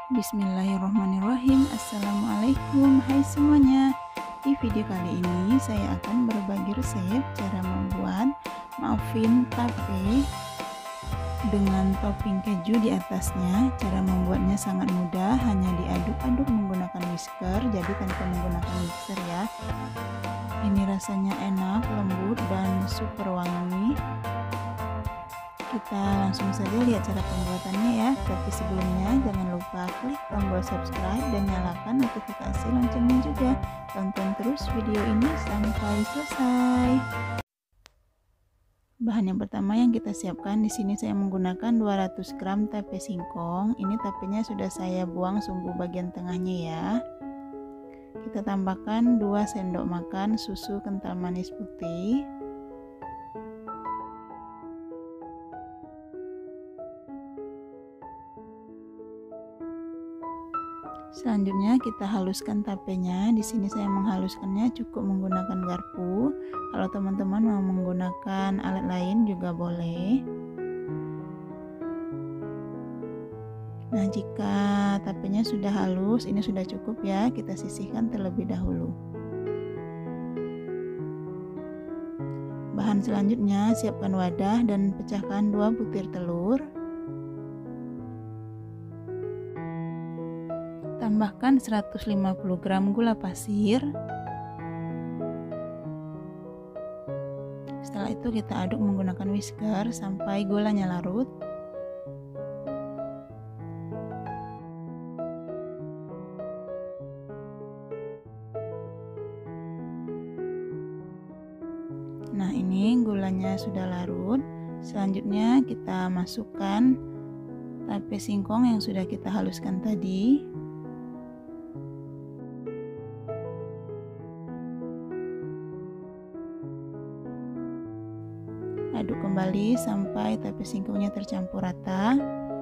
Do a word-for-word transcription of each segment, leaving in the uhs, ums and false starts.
Bismillahirrahmanirrahim. Assalamualaikum, hai semuanya. Di video kali ini saya akan berbagi resep cara membuat muffin tape dengan topping keju di atasnya. Cara membuatnya sangat mudah, hanya diaduk-aduk menggunakan whisker, jadi tanpa menggunakan mixer ya. Ini rasanya enak, lembut, dan super wangi. Kita langsung saja lihat cara pembuatannya ya. Tapi sebelumnya jangan lupa klik tombol subscribe dan nyalakan notifikasi loncengnya juga. Tonton terus video ini sampai selesai. Bahan yang pertama yang kita siapkan di sini saya menggunakan dua ratus gram tape singkong. Ini tapenya sudah saya buang sumbu bagian tengahnya ya. Kita tambahkan dua sendok makan susu kental manis putih. Selanjutnya kita haluskan tapenya. Di sini saya menghaluskannya cukup menggunakan garpu. Kalau teman-teman mau menggunakan alat lain juga boleh. Nah, jika tapenya sudah halus, ini sudah cukup ya. Kita sisihkan terlebih dahulu. Bahan selanjutnya, siapkan wadah dan pecahkan dua butir telur. Tambahkan seratus lima puluh gram gula pasir. Setelah itu kita aduk menggunakan whisker sampai gulanya larut. Nah, ini gulanya sudah larut. Selanjutnya kita masukkan tape singkong yang sudah kita haluskan tadi. Aduk kembali sampai tape singkongnya tercampur rata.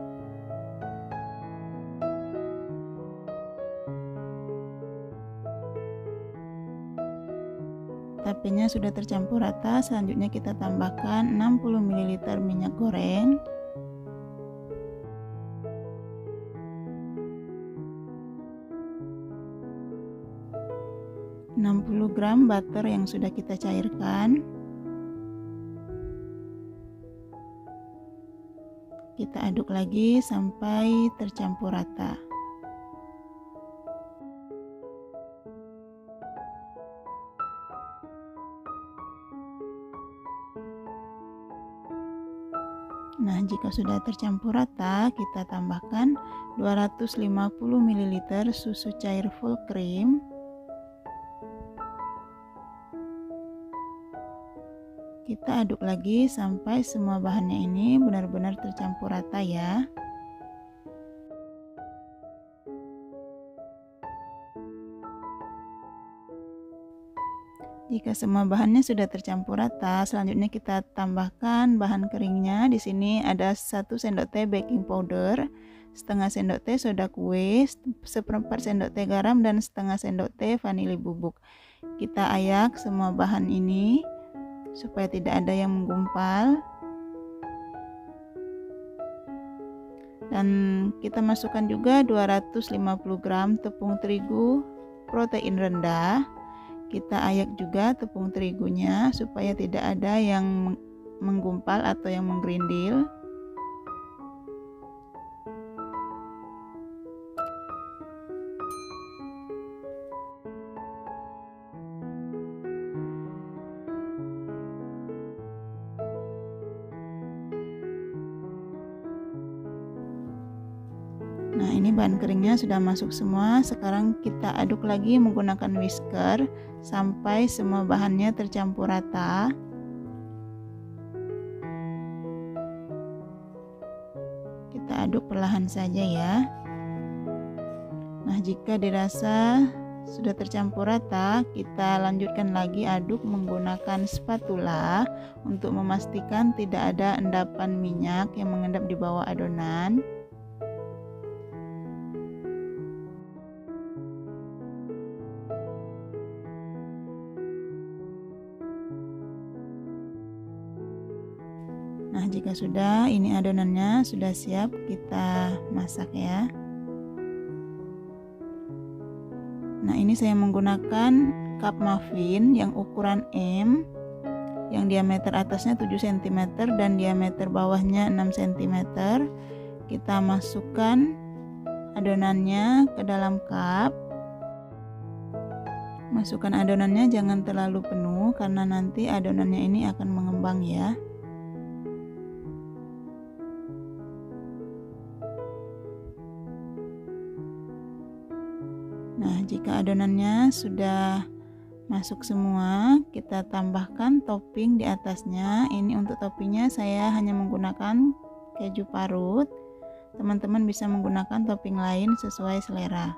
Tapenya sudah tercampur rata, selanjutnya kita tambahkan enam puluh mililiter minyak goreng. enam puluh gram butter yang sudah kita cairkan. Kita aduk lagi sampai tercampur rata. Nah, jika sudah tercampur rata, kita tambahkan dua ratus lima puluh mililiter susu cair full cream. Kita aduk lagi sampai semua bahannya ini benar-benar tercampur rata ya. Jika semua bahannya sudah tercampur rata, selanjutnya kita tambahkan bahan keringnya. Di sini ada satu sendok teh baking powder, setengah sendok teh soda kue, seperempat sendok teh garam, dan setengah sendok teh vanili bubuk. Kita ayak semua bahan ini supaya tidak ada yang menggumpal. Dan kita masukkan juga dua ratus lima puluh gram tepung terigu protein rendah. Kita ayak juga tepung terigunya supaya tidak ada yang menggumpal atau yang menggerindil. Nah, ini bahan keringnya sudah masuk semua. Sekarang kita aduk lagi menggunakan whisker sampai semua bahannya tercampur rata. Kita aduk perlahan saja ya. Nah, jika dirasa sudah tercampur rata, kita lanjutkan lagi aduk menggunakan spatula untuk memastikan tidak ada endapan minyak yang mengendap di bawah adonan. Nah, jika sudah, ini adonannya sudah siap kita masak ya. Nah, ini saya menggunakan cup muffin yang ukuran M, yang diameter atasnya tujuh sentimeter dan diameter bawahnya enam sentimeter. Kita masukkan adonannya ke dalam cup. Masukkan adonannya jangan terlalu penuh karena nanti adonannya ini akan mengembang ya. Nah, jika adonannya sudah masuk semua, kita tambahkan topping di atasnya. Ini untuk toppingnya saya hanya menggunakan keju parut. Teman-teman bisa menggunakan topping lain sesuai selera.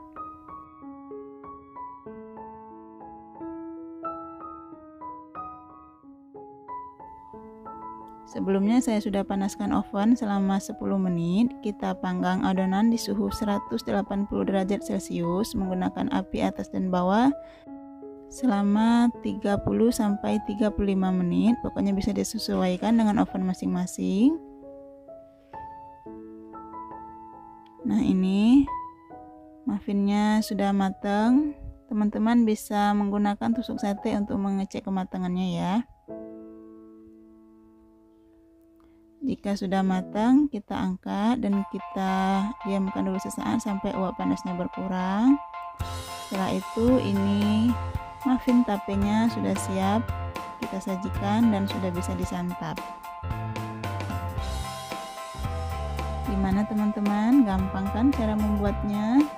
Sebelumnya saya sudah panaskan oven selama sepuluh menit. Kita panggang adonan di suhu seratus delapan puluh derajat celcius menggunakan api atas dan bawah selama tiga puluh sampai tiga puluh lima menit. Pokoknya bisa disesuaikan dengan oven masing-masing. Nah, ini muffinnya sudah matang. Teman-teman bisa menggunakan tusuk sate untuk mengecek kematangannya ya. Jika sudah matang, kita angkat dan kita diamkan dulu sesaat sampai uap panasnya berkurang. Setelah itu, ini muffin tapenya sudah siap kita sajikan dan sudah bisa disantap. Gimana teman-teman? Gampang kan cara membuatnya?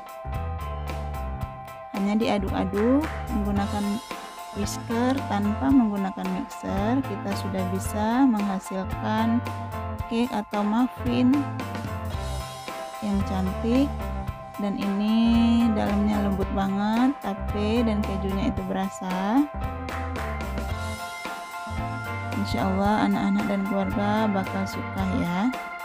Hanya diaduk-aduk menggunakan whisker tanpa menggunakan mixer, kita sudah bisa menghasilkan cake atau muffin yang cantik. Dan ini dalamnya lembut banget, tape dan kejunya itu berasa. Insya Allah anak-anak dan keluarga bakal suka ya.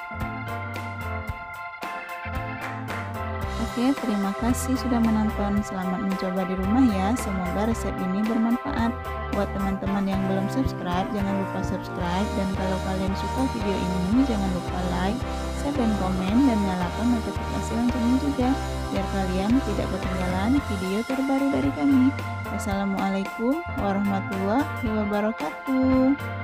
Oke, terima kasih sudah menonton. Selamat mencoba di rumah ya. Semoga resep ini bermanfaat. Buat teman-teman yang belum subscribe, jangan lupa subscribe. Dan kalau kalian suka video ini, jangan lupa like, share, dan komen. Dan nyalakan notifikasi loncengnya juga, biar kalian tidak ketinggalan video terbaru dari kami. Wassalamualaikum warahmatullahi wabarakatuh.